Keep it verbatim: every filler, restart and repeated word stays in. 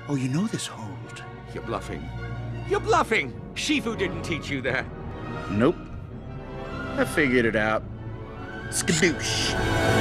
Oh, you know this hold. You're bluffing. You're bluffing! Shifu didn't teach you that. Nope. I figured it out. Skadoosh.